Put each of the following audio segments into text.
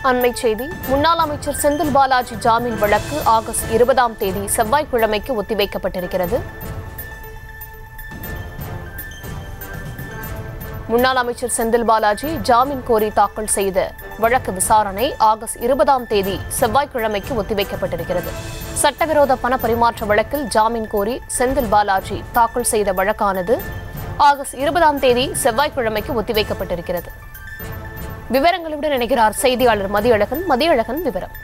அண்மைச் செய்தி. முன்னாள் அமைச்சர் செந்தில் பாலாஜி ஜாமீன் வழக்கு ஆகஸ்ட் 20ஆம் தேதி செவ்வாய்க்கிழமைக்கு ஒத்திவைக்கப்பட்டிருக்கிறது. முன்னாள் அமைச்சர் செந்தில் பாலாஜி ஜாமீன் கோரி தாக்கல் செய்த வழக்கு விசாரணை ஆகஸ்ட் 20ஆம் தேதி செவ்வாய்க்கிழமைக்கு ஒத்திவைக்கப்பட்டிருக்கிறது. சட்டவிரோத பண பரிமாற்ற வழக்கில் ஜாமீன் கோரி செந்தில் பாலாஜி தாக்கல் செய்த வழக்கானது ஆகஸ்ட் 20ஆம் தேதி செவ்வாய்க்கிழமைக்கு ஒத்திவைக்கப்பட்டிருக்கிறது. விவரங்களுடன் இணைகிறார் செய்தியாளர் மதியழகன். மதியழகன், விவரம்.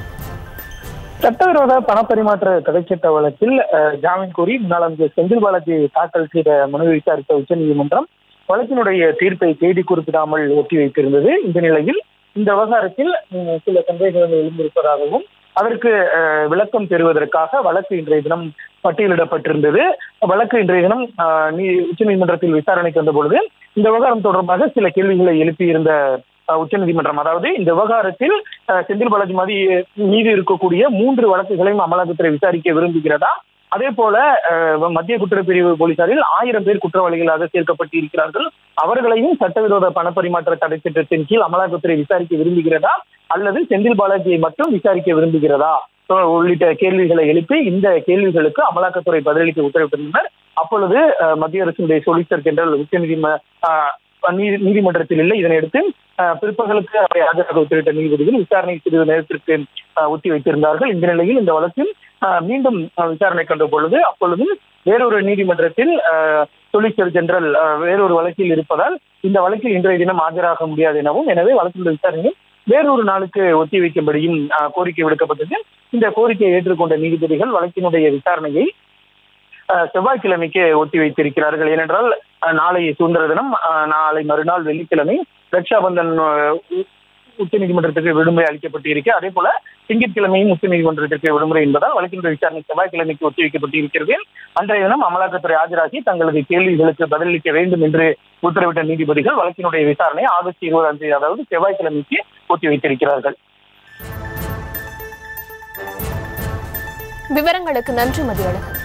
சட்டவிரோத பணப்பரிமாற்ற தடைச்சட்ட வழக்கில் ஜாமீன் கோரி முன்னாள் அமைச்சர் செந்தில் பாலாஜி தாக்கல் செய்த மனுவை விசாரித்த உச்சநீதிமன்றம் வழக்கினுடைய தீர்ப்பை தேதி குறிப்பிடாமல் ஒத்திவைத்திருந்தது. இந்த நிலையில் இந்த விவகாரத்தில் சில சந்தேகங்கள் எழுந்திருப்பதாகவும் அதற்கு விளக்கம் பெறுவதற்காக வழக்கு இன்றைய தினம் பட்டியலிடப்பட்டிருந்தது. வழக்கு இன்றைய தினம் உச்சநீதிமன்றத்தில் விசாரணைக்கு வந்த பொழுது இந்த விவகாரம் தொடர்பாக சில கேள்விகளை எழுப்பியிருந்த உச்சநீதிமன்றம், அதாவது இந்த விவகாரத்தில் செந்தில் பாலாஜி மீது இருக்கக்கூடிய 3 வழக்குகளையும் அமலாக்கத்துறை விசாரிக்க விரும்புகிறதா, அதே போல மத்திய குற்றப்பிரிவு போலீசாரில் 1000 பேர் குற்றவாளிகளாக சேர்க்கப்பட்டு இருக்கிறார்கள், அவர்களையும் சட்டவிரோத பணப்பரிமாற்ற தடை சட்டத்தின் கீழ் அமலாக்கத்துறை விசாரிக்க விரும்புகிறதா அல்லது செந்தில் பாலாஜியை மட்டும் விசாரிக்க விரும்புகிறதா உள்ளிட்ட கேள்விகளை எழுப்பி இந்த கேள்விகளுக்கு அமலாக்கத்துறை பதிலளிக்க உத்தரவிட்டிருந்தனர். அப்பொழுது மத்திய அரசினுடைய சொலிசிட்டர் ஜெனரல் நீதிமன்றத்தில் இல்லை. இதனையடுத்து பிற்பகலுக்கு அவை ஆஜராக உத்தரவிட்ட நீதிபதிகள் விசாரணை சிறிது நேரத்திற்கு ஒத்தி வைத்திருந்தார்கள். இந்த நிலையில் இந்த வழக்கில் மீண்டும் விசாரணை கண்ட பொழுது அப்பொழுது வேறொரு நீதிமன்றத்தில் சொலிசிட்டர் ஜெனரல் வேறொரு வழக்கில் இருப்பதால் இந்த வழக்கில் இன்றைய தினம் ஆஜராக முடியாது எனவும், எனவே வழக்கினுடைய விசாரணையை வேறொரு நாளுக்கு ஒத்தி வைக்கும்படியும் கோரிக்கை விடுக்கப்பட்டது. இந்த கோரிக்கையை ஏற்றுக்கொண்ட நீதிபதிகள் வழக்கினுடைய விசாரணையை செவ்வாய்க்கிழமைக்கு ஒத்தி வைத்திருக்கிறார்கள். ஏனென்றால் நாளை சுதந்திர தினம், நாளை மறுநாள் வெள்ளிக்கிழமை ரக்ஷாபந்தன் உச்சநீதிமன்றத்திற்கு விடுமுறை அளிக்கப்பட்டு இருக்க, அதே போல திங்கட்கிழமையும் உச்சநீதிமன்றத்திற்கு விடுமுறை என்பதால் வழக்கினுடைய விசாரணை செவ்வாய்க்கிழமைக்கு ஒத்திவைக்கப்பட்டு இருக்கிறது. அன்றைய தினம் அமலாக்கத்துறை ஆஜராகி தங்களது கேள்விகளுக்கு பதிலளிக்க வேண்டும் என்று உத்தரவிட்ட நீதிபதிகள் வழக்கினுடைய விசாரணை ஆகஸ்ட் 20ஆம் தேதி, அதாவது செவ்வாய்க்கிழமைக்கு ஒத்திவைத்திருக்கிறார்கள். விவரங்களுக்கு நன்றி மதியழகன்.